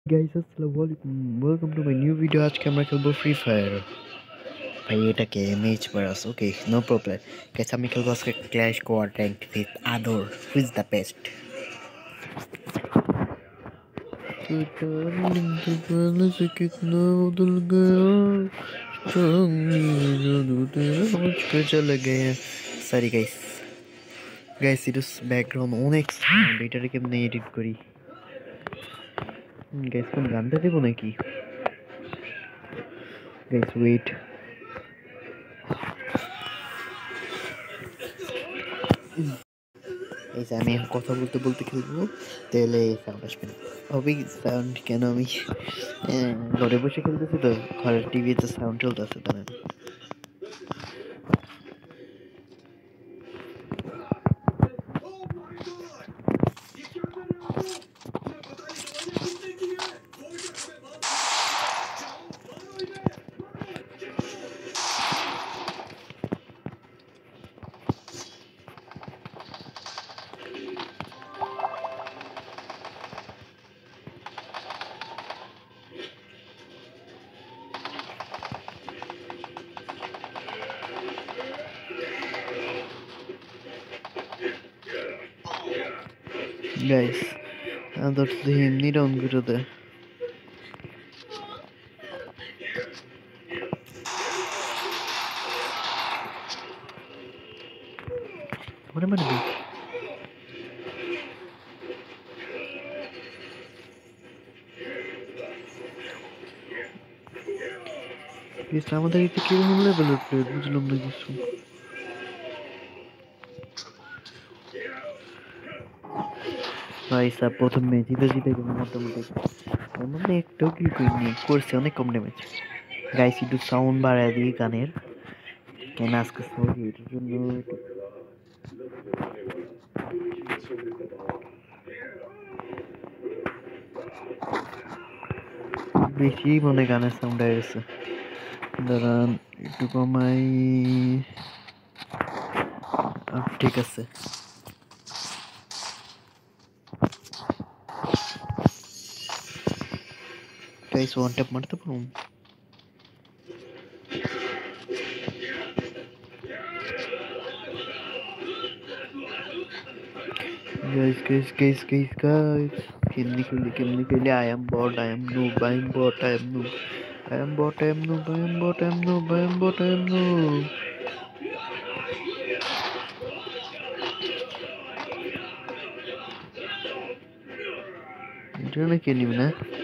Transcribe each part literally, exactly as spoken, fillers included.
Guys আসসালামু আলাইকুম, welcome to my new video. আজকে আমরা খেলবো ফ্রি ফায়ার। ভাই এটাকে MH Paras, okay no problem. Guys আমি খেলবো আজকে clash squad rank with Adar, who is the best. तो डार्लिंग तो पहले से कितना बदल गया, चांदनी जादू तेरा समझ के चले गए हैं। সরি গাইস, গাইস এটা ব্যাকগ্রাউন্ড অনেক সাউন্ড, এটাকে কেমনে এডিট করি? গাইস কোন গানটা দেবো নাকি? গাইস ওয়েট, এই যে আমি এখন কথা বলতে বলতে খেলবো, তাহলে সাউন্ড আসবে না। হবে সাউন্ড কেন? আমি আহ, ঘরে বসে খেলতেছি তো, ঘরের টিভিতে সাউন্ড চলতেছে তাহলে। গাইস আদর তো এমনি ডাউন করে দেয়। মানে মানে গাইস আমাদের এতে কিরকম লেভেলের প্লেয়ার বুঝলাম না কিছু। ভাই সাহেব প্রথম ম্যাচ জিতে জিতে গেল মোটামুটি, তার মানে একটাও কিল করিনি, করছে অনেক কম ড্যামেজ। গাইস একটু সাউন্ড বাড়ায় দিই গানের, কেন আজকে সরি এটার জন্য। বেশি মনে গানের সাউন্ড হয়ে গেছে, দাঁড়ান একটু কমাই। আহ, ঠিক আছে। গাইস ওয়ান ট্যাপ মারতে পারবো? Guys, guys, guys, guys, guys. Kimli, kimli, kimli, kimli. I am bot, I am noob, I am bot, I am noob. I am bot, I am noob, I am bot, I am noob, I am bot, I am noob. এটা না কে নিবে না?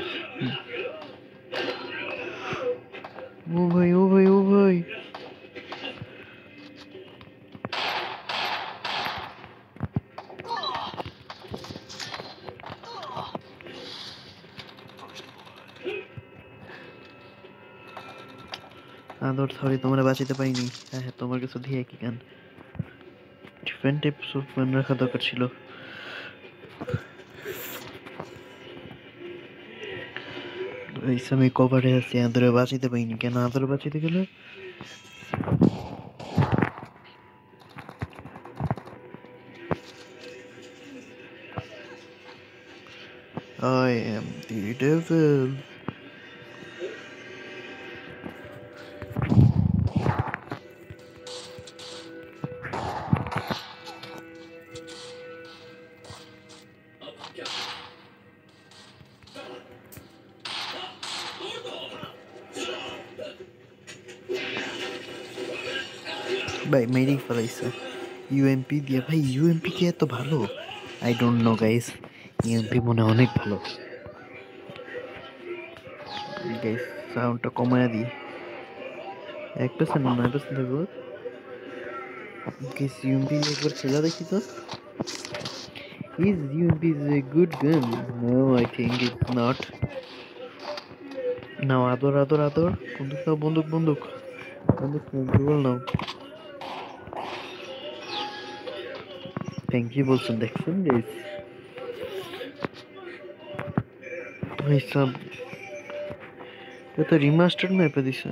ও ভাই, ও ভাই, ও ভাই। আদর sorry তোমরা বাঁচাতে পারিনি। হ্যাঁ হ্যাঁ, তোমার কাছে দিয়ে কি গান ডিফারেন্ট টাইপস অফ গান রাখা দরকার ছিল। এই সময় কভারে আছি, আদরে বাঁচাতে পারিনি কেন? আদরে বাঁচাতে গেলে I am the devil. ভাই মেরেই ফেলাইছে ইউএমপি দিয়ে। ভাই ইউএমপি কি এত ভালো? I don't know guys, UMP মনে হয় অনেক ভালো। গাইস সাউন্ডটা কমায় দিই, এক পার্সেন্ট না নয় পার্সেন্ট থাকবো। গাইস ইউএমপি একবার খেলা দেখি তো। Is UMP is a good gun? No I think it's not. Now Adar Adar আদর, বন্দুক নাও, বন্দুক বন্দুক বন্দুক গুগল নাও। থ্যাংক ইউ বলছেন, দেখছেন গাইস? ভাই সাব এটা রিমাস্টার্ড ম্যাপে দিছে।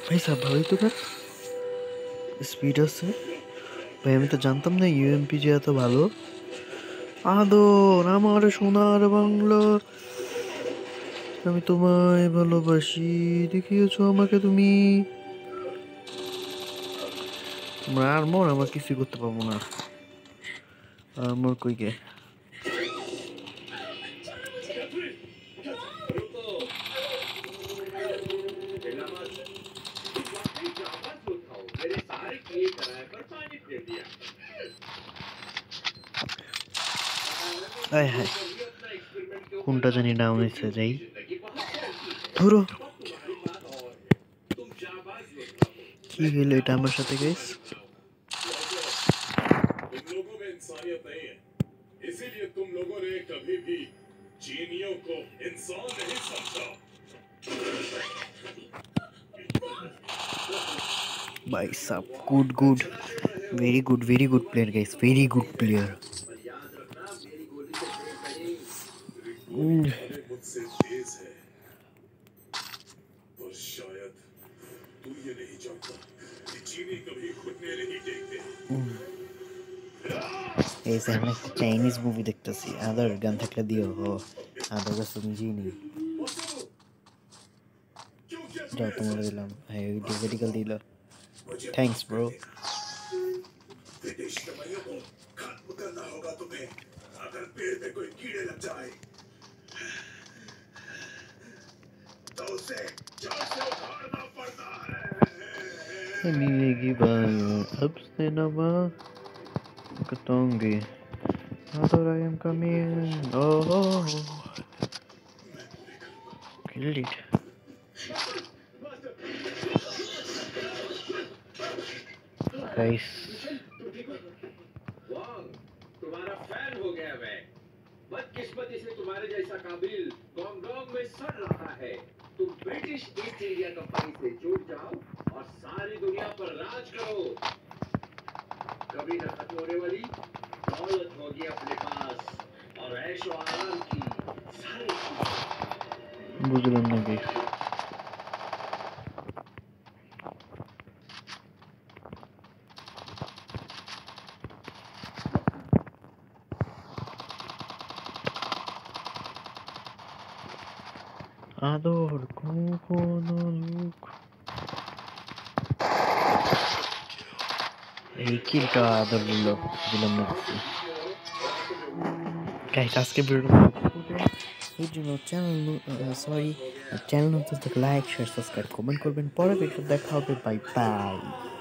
ভাই সাব ভালোই তো না স্পিড আছে ভাই আমি তো জানতাম না ইউএমপি যে এত ভালো আদর আমার সোনার বাংলা আমি তোমায় ভালোবাসি দেখিয়েছো আমাকে তুমি তোমরা আর মোর আমার কিছুই করতে পারবো না আর মোর কই গে আয় হায় কোনটা জানি ডাউন হয়েছে যাই ধরো কি হলো এটা আমার সাথে গাইস इसीलिए तुम लोगों ने कभी भी चीनियों को इंसान नहीं समझा भाई साहब good good very good very good player guys very good player मुझसे तेज है पर शायद तू ये नहीं जानता कि चीनी कभी घुटने नहीं टेकते ऐसे हम एक चाइनीज मूवी देखते सी आदर गान থাকলে দিও ও আদর का समझी नहीं যাও তোমার দিলাম হ্যাঁ ভিডিও মেডিকেল দিল थैंक्स ब्रो विदेशी दवाइयों को खत्म करना होगा तुम्हें अगर पेड़ पे कोई कीड़े लग जाए तो उसे जड़ से उखाड़ना पड़ता है मिलेगी बात अब से नवा कटोंगे Ador I am coming oh, oh. Killed it guys तुम्हारा फैन हो गया मैं बदकिस्मती से तुम्हारे जैसा काबिल गोंगडोंग में सड़ रहा है तुम ब्रिटिश ईस्ट इंडिया कंपनी से जुड़ जाओ और सारी दुनिया पर राज करो कभी न खत्म होने वाली दौलत होगी अपने पास और ऐशो आराम की सारी बुझलाम ना गाइस আদর কখনো লোক এই কিলটা আদর দিল দিলাম না গাইস আজকে ভিডিও এই জন্য চ্যানেল সরি চ্যানেল নতুন থাকলে লাইক শেয়ার সাবস্ক্রাইব কমেন্ট করবেন পরে ভিডিও দেখা হবে বাই বাই